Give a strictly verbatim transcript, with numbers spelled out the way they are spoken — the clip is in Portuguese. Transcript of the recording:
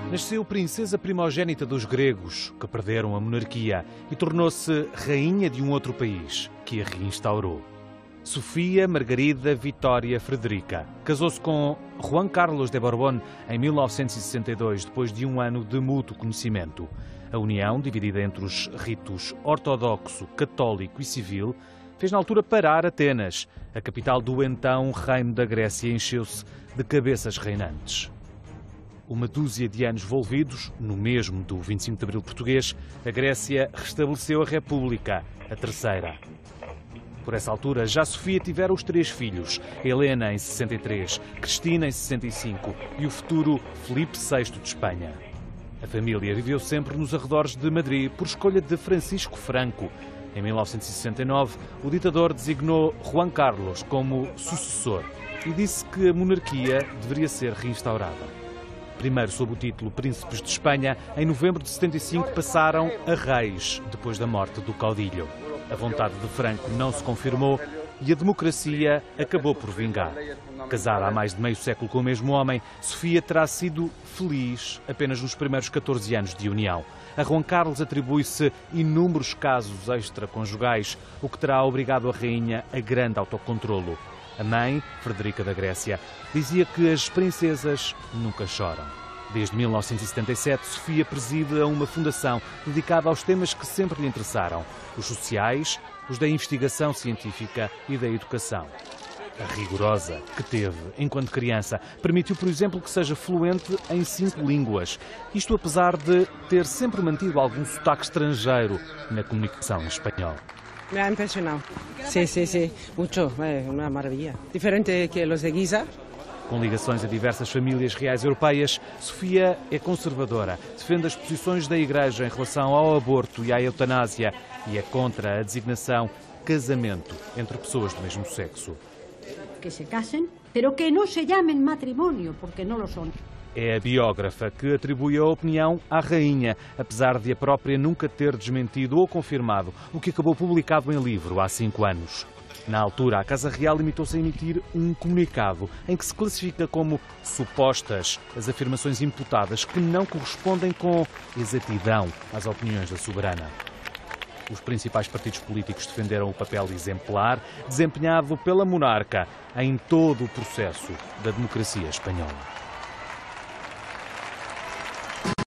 Nasceu princesa primogénita dos gregos, que perderam a monarquia, e tornou-se rainha de um outro país, que a reinstaurou. Sofia Margarida Vitória Frederica casou-se com Juan Carlos de Borbón em mil novecentos e sessenta e dois, depois de um ano de mútuo conhecimento. A união, dividida entre os ritos ortodoxo, católico e civil, fez na altura parar Atenas. A capital do então Reino da Grécia encheu-se de cabeças reinantes. Uma dúzia de anos envolvidos, no mesmo do vinte e cinco de Abril português, a Grécia restabeleceu a República, a terceira. Por essa altura, já Sofia tivera os três filhos, Helena em sessenta e três, Cristina em sessenta e cinco e o futuro Filipe sexto de Espanha. A família viveu sempre nos arredores de Madrid por escolha de Francisco Franco. Em mil novecentos e sessenta e nove, o ditador designou Juan Carlos como sucessor e disse que a monarquia deveria ser reinstaurada. Primeiro sob o título Príncipes de Espanha, em novembro de setenta e cinco passaram a reis, depois da morte do caudilho. A vontade de Franco não se confirmou e a democracia acabou por vingar. Casada há mais de meio século com o mesmo homem, Sofia terá sido feliz apenas nos primeiros catorze anos de união. A Juan Carlos atribui-se inúmeros casos extraconjugais, o que terá obrigado a rainha a grande autocontrolo. A mãe, Frederica da Grécia, dizia que as princesas nunca choram. Desde mil novecentos e setenta e sete, Sofia preside a uma fundação dedicada aos temas que sempre lhe interessaram: os sociais, os da investigação científica e da educação. A rigorosa que teve enquanto criança permitiu, por exemplo, que seja fluente em cinco línguas. Isto apesar de ter sempre mantido algum sotaque estrangeiro na comunicação em espanhol. Me ha impresionado. Sí, sí, sí, mucho, é uma maravilha. Diferente que os de Giza. Com ligações a diversas famílias reais europeias, Sofia é conservadora, defende as posições da Igreja em relação ao aborto e à eutanásia e é contra a designação casamento entre pessoas do mesmo sexo. Que se casem, pero que não se chamem matrimónio, porque não lo são. É a biógrafa que atribui a opinião à rainha, apesar de a própria nunca ter desmentido ou confirmado o que acabou publicado em livro há cinco anos. Na altura, a Casa Real limitou-se a emitir um comunicado em que se classifica como supostas as afirmações imputadas que não correspondem com exatidão às opiniões da soberana. Os principais partidos políticos defenderam o papel exemplar desempenhado pela monarca em todo o processo da democracia espanhola.